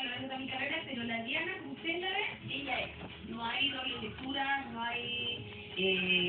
a lo largo de mi carrera, pero la Diana, como ustedes la ven, ella es. No hay doble lectura, no hay